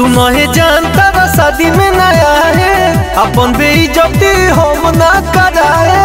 सुनो है जानता वा शादी में नया है अपन बेइज्जती हम ना कराए।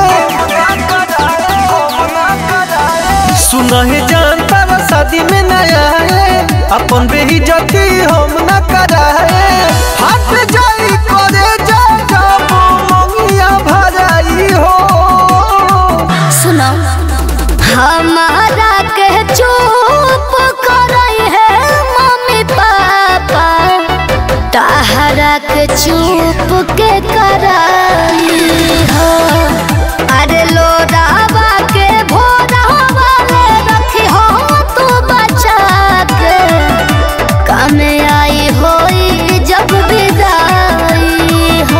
सुनो है जानता वा शादी में नया है अपन बेइज्जती हम ना कराए। हाथ जाई करे जा जब मंगिया भराई हो। सुनो हमारा के चुप करई है मम्मी पापा, ताहरा के चुप के कराई हो। अरे लोरावा के भोरावा ले रखी हो तू बचा के, काम आई होई जब विदाई हो।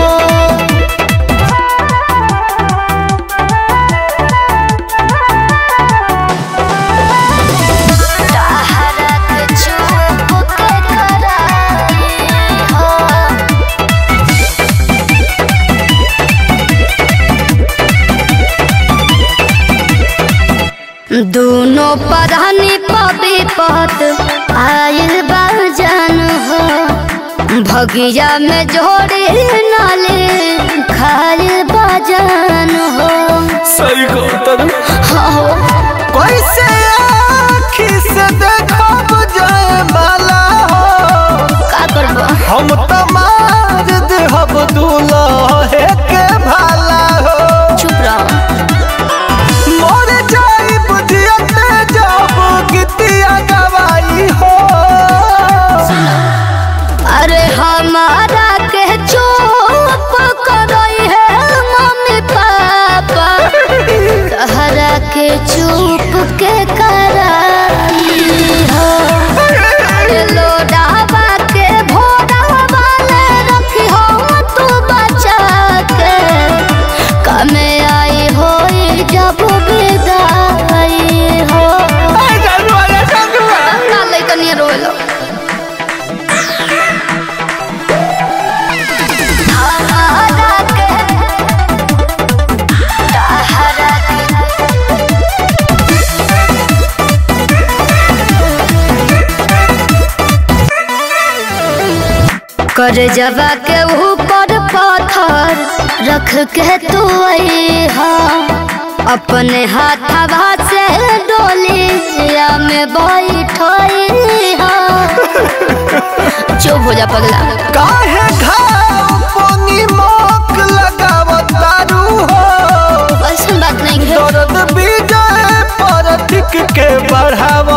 दोनों परानी पबी पत आयल बाजन हो, भगिया में जोड़े नाले खाए बाजन हो। सही कहता हो कैसे आँखी से देखब जाए माला हो। का करबो हम तो मार देहब दूल्हे के भाला हो। चुप रहो। मोर जाई बुझियते जब गीतिया गवाई हो। अरे हमारा के चुप करई है मम्मी पापा, तहरा के चुप के कराई हो। लोडावा के भोरावा ले रखी हो तू बचा के, काम आई होई जब विदाई हो। काल लइकनिया रोएलो। कर जवा के ऊपर पत्थर रख के तू हा, अपने हाथवा से डोलिया में बैठई हा। चुप हो जा पगला। काहे घाव पानी मोक लगावत दारू हो। ऐसा बात नहीं है। दर्द भी जाए पर टिक के बढ़ावा